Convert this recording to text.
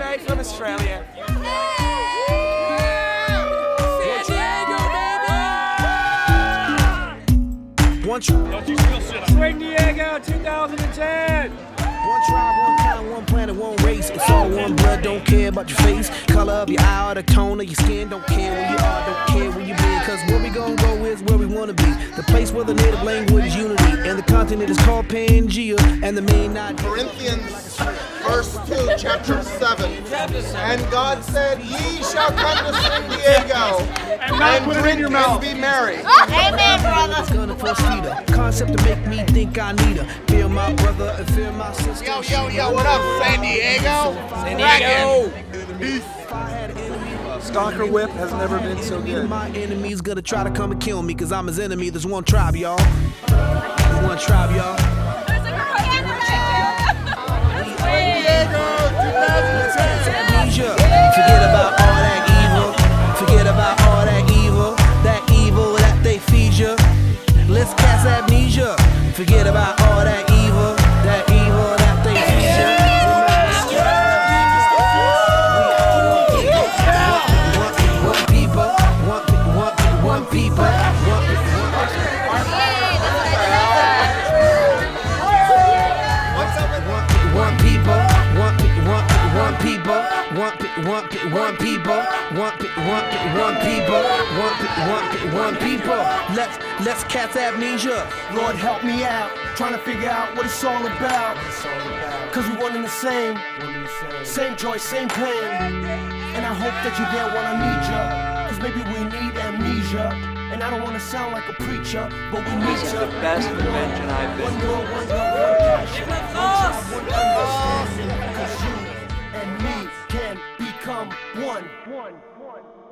Straight from Australia. Swing Diego 2010. One tribe, one time, one planet, one race. It's all one blood, don't care about your face, color of your eye or the tone of your skin. Don't care where you are, don't care where you been. Cause where we gon' go is where we wanna be. The place where the native language is unity. And the continent is called Pangea. And the main not Corinthians verse 2, chapter 7. And God said, ye shall come to San Diego and drink and be merry. Amen, brother. It's gonna proceed a concept to make me think I need her. Fear my brother and fear my sister. Yo, yo, yo, what up, San Diego? San Diego. If I had an enemy, Stalker whip has never been so good. my enemy's gonna try to come and kill me, cause I'm his enemy. There's one tribe, y'all. There's one tribe, y'all. Amnesia. Forget about all that evil. Forget about all that evil. That evil that they feed you. Let's cast amnesia. Forget about all that evil. That evil that they feed you. One people. One people. One people, one people, one people. Let's cast amnesia. Lord, help me out, trying to figure out what it's all about. Cause we one in the same joy, same pain. And I hope that you're there when I need ya. Cause maybe we need amnesia. And I don't want to sound like a preacher, but we need This is to. the best convention I've been One to. world, one love, one passion, one tribe, one understanding. Cause you and me can become one.